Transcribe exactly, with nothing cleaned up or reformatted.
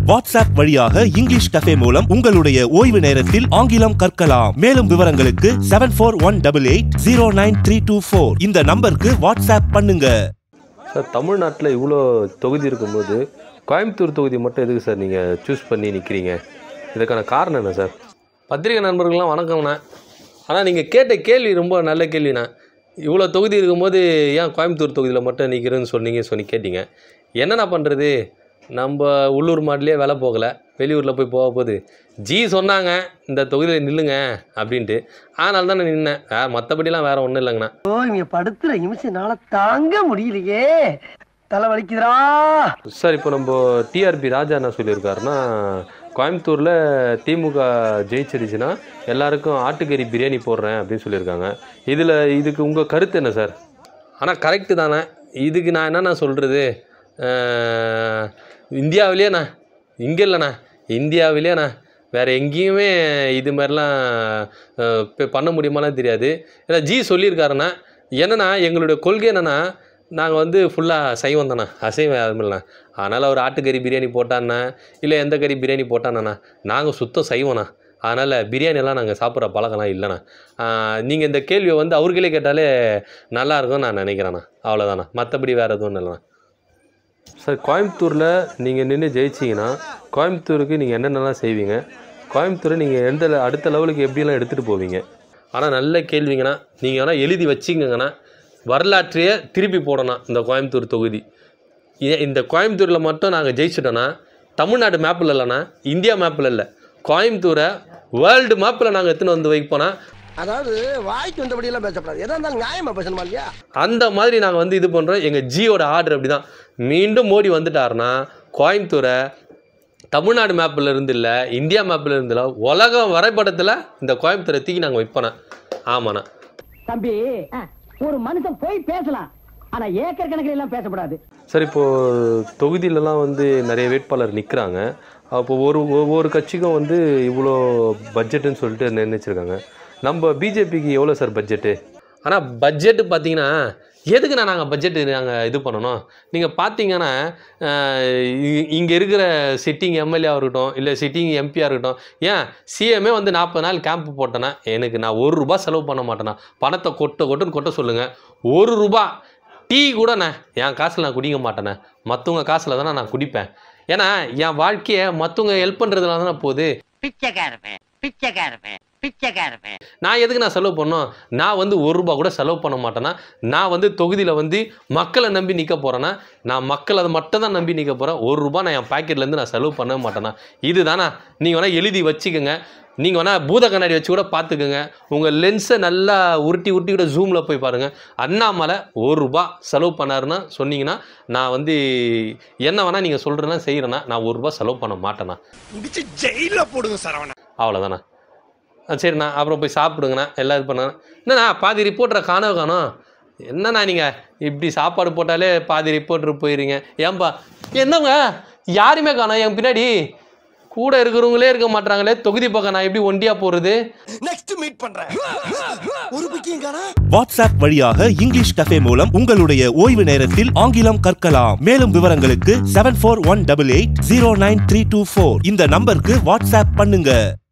WhatsApp வழியாக English cafe மூலம் உங்களுடைய ஓய்வு நேரத்தில் ஆங்கிலம் கற்கலாம். மேலும் விவரங்களுக்கு seven four one double eight zero nine three two four இந்த நம்பருக்கு வாட்ஸ்அப் பண்ணுங்க. சார், தமிழ்நாட்டில் இவ்வளோ தொகுதி இருக்கும்போது கோயம்புத்தூர் தொகுதி மட்டும் எதுக்கு சார் நீங்கள் சூஸ் பண்ணி நிற்கிறீங்க? இதுக்கான காரணம் என்ன சார்? பத்திரிகை நண்பர்கள்லாம் வணக்கம்ண்ணா. ஆனால் நீங்கள் கேட்ட கேள்வி ரொம்ப நல்ல கேள்விண்ணா. இவ்வளோ தொகுதி இருக்கும்போது ஏன் கோயம்புத்தூர் தொகுதியில் மட்டும் நிற்கிறேன்னு சொன்னீங்க சொல்லி கேட்டிங்க. என்னென்ன பண்ணுறது, நம்ம உள்ளூர் மாட்டிலே வேலை போகலை, வெளியூரில் போய் போக போகுது. ஜி சொன்னாங்க இந்த தொகுதியில் நில்லுங்க அப்படின்ட்டு, அதனால தான் நான் நின்னேன். வேறு மற்றபடிலாம் வேறு ஒன்றும் இல்லைங்கண்ணா. ஓ, இங்கே படுத்துகிற நிமிஷம்னால தாங்க முடியலையே, தலை வலிக்குதுரா சார். இப்போ நம்ம டிஆர்பி ராஜா என்ன சொல்லியிருக்காருன்னா, கோயம்புத்தூரில் திமுக ஜெயிச்சிருச்சுன்னா எல்லாருக்கும் ஆட்டுக்கறி பிரியாணி போடுறேன் அப்படின்னு சொல்லியிருக்காங்க. இதில் இதுக்கு உங்கள் கருத்து என்ன சார்? ஆனால் கரெக்டு தானே. இதுக்கு நான் என்னண்ணா சொல்கிறது, இந்தியாவிலேயேண்ணா, இங்கே இல்லைண்ணா, இந்தியாவிலேயேண்ணா வேறு எங்கேயுமே இது மாதிரிலாம் பண்ண முடியுமாலாம் தெரியாது. ஏன்னா ஜி சொல்லியிருக்காருண்ணா. என்னென்னா எங்களுடைய கொள்கை என்னென்னா, நாங்கள் வந்து ஃபுல்லாக சைவம் தானே, அசைவம் யாருமில்லண்ணா. அதனால் அவர் ஆட்டுக்கறி பிரியாணி போட்டான்னா இல்லை எந்த கறி பிரியாணி போட்டாண்ணா, நாங்கள் சுத்தம் சைவம்ண்ணா. அதனால் பிரியாணியெல்லாம் நாங்கள் சாப்பிட்ற பழக்கம்லாம் இல்லைண்ணா. நீங்கள் இந்த கேள்வியை வந்து அவர்களே கேட்டாலே நல்லாயிருக்கும்னு நான் நினைக்கிறேண்ணா. அவ்வளோதாண்ணா, மற்றபடி வேறு எதுவும் இல்லைண்ணா. சார், கோயம்புத்தூரில் நீங்கள் நின்று ஜெயிச்சிங்கன்னா கோயம்புத்தூருக்கு நீங்கள் என்னென்னலாம் செய்வீங்க? கோயம்புத்தூரை நீங்கள் எந்த அடுத்த லெவலுக்கு எப்படியெல்லாம் எடுத்துகிட்டு போவீங்க? ஆனால் நல்ல கேள்விங்கண்ணா. நீங்கள் வேணால் எழுதி வச்சிங்கங்கண்ணா. வரலாற்றையே திருப்பி போடணும் இந்த கோயம்புத்தூர் தொகுதி. இந்த கோயம்புத்தூரில் மட்டும் நாங்கள் ஜெயிச்சிட்டோன்னா தமிழ்நாடு மேப்பில் இல்லைண்ணா, இந்தியா மேப்பில் இல்லை, கோயம்புத்தூரை வேர்ல்டு மேப்பில் நாங்கள் எடுத்துன்னு வந்து வைப்போனா. அதாவது வாய்க்கு வந்தபடியெல்லாம் பேசப்படாது, எதா இருந்தாலும் நியாயமா பேசணுமா இல்லையா? அந்த மாதிரி நாங்கள் வந்து இது பண்ணுறோம். எங்கள் ஜியோட ஆர்டர் அப்படி தான். மீண்டும் மோடி வந்துட்டாருன்னா கோயம்புத்தூரை தமிழ்நாடு மேப்பில் இருந்து இல்லை, இந்தியா மேப்பில் இருந்து இல்லை, உலகம் வரைபடத்தில் இந்த கோயம்புத்தூரை தூக்கி நாங்கள் வைப்போண்ணா. ஆமாண்ணா. தம்பி, ஒரு மனுஷன் போய் பேசலாம், ஆனா ஏக்கர் கணக்கில் எல்லாம் பேசப்படாது. சார், இப்போது தொகுதியிலலாம் வந்து நிறைய வேட்பாளர் நிற்கிறாங்க. அப்போ ஒரு ஒவ்வொரு கட்சிக்கும் வந்து இவ்வளோ பட்ஜெட்டுன்னு சொல்லிட்டு நிர்ணயிச்சிருக்காங்க. நம்ம பிஜேபிக்கு எவ்வளோ சார் பட்ஜெட்டு? ஆனால் பட்ஜெட்டு பார்த்தீங்கன்னா எதுக்குண்ணா நாங்கள் பட்ஜெட்டு நாங்கள் இது பண்ணணும்? நீங்கள் பார்த்தீங்கன்னா இங்கே இருக்கிற சிட்டிங் எம்எல்ஏவாக இருக்கட்டும் இல்லை சிட்டிங் எம்பியாக இருக்கட்டும், ஏன் சிஎம்ஏ வந்து நாற்பது நாள் கேம்ப் போட்டேன்னா எனக்கு நான் ஒரு ரூபா செலவு பண்ண மாட்டேண்ணா. பணத்தை கொட்ட கொட்டுன்னு கொட்ட சொல்லுங்கள். ஒரு ரூபா டீ கூடண்ணே என் காசில் நான் குடிக்க மாட்டேண்ணே, மற்றவங்க காசில் தானே நான் குடிப்பேன். ஏன்னா என் வாழ்க்கையை மற்றவங்க ஹெல்ப் பண்ணுறதுனால தானே போகுது. பிச்சைக்காரப்பேன் பிச்சைக்காரப்பேன் பிச்சைக்காரப்பேன் நான் எதுக்கு நான் செலவு பண்ணோம்? நான் வந்து ஒரு ரூபா கூட செலவு பண்ண மாட்டேன்னா. நான் வந்து தொகுதியில் வந்து மக்களை நம்பி நிற்க போகிறேன்னா, நான் மக்களை அதை மட்டும் தான் நம்பி நிற்க போகிறேன். ஒரு ரூபா நான் என் பாக்கெட்லேருந்து நான் செலவு பண்ண மாட்டேன்னா. இது தானே. நீங்கள் வேணால் எழுதி வச்சுக்கோங்க. நீங்கள் வேணால் பூத கண்ணாடி வச்சு கூட பார்த்துக்கோங்க. உங்கள் லென்ஸை நல்லா உருட்டி உருட்டி கூட ஜூமில் போய் பாருங்கள். அண்ணாமலை ஒரு ரூபா செலவு பண்ணாருன்னா சொன்னீங்கன்னா நான் வந்து என்ன வேணால் நீங்கள் சொல்கிறேன்னா செய்கிறேன்னா நான் ஒரு ரூபா செலவு பண்ண மாட்டேண்ணா. முடிச்சு ஜெயிலில் போடுங்க சரவணா. அவ்வளோதாண்ணா. சரிண்ணா, அப்புறம் போய் சாப்பிடுங்கண்ணா. எல்லாம் இது பண்ண என்னண்ணா பாதி ரிப்போர்ட்டரை காணவே காணோம். என்னண்ணா நீங்கள் இப்படி சாப்பாடு போட்டாலே பாதி ரிப்போர்ட்டர் போயிடுறீங்க. ஏன்பா என்னங்க யாருமே காணோம் என் பின்னாடி? கூட இருக்கிறவங்களே இருக்க மாட்டாங்களே, தொகுதி பக்கம் நான் எப்படி ஒண்டியா போறது? நெக்ஸ்ட் மீட் பண்றேன். ஒரு பிக்கிங் காணா. வாட்ஸ்அப் வழியாக இங்கிலீஷ் கஃபே மூலம் உங்களுடைய ஓய்வு நேரத்தில் ஆங்கிலம் கற்கலாம். மேலும் விவரங்களுக்கு seven four one double eight zero nine three two four இந்த நம்பருக்கு வாட்ஸ்அப் பண்ணுங்க.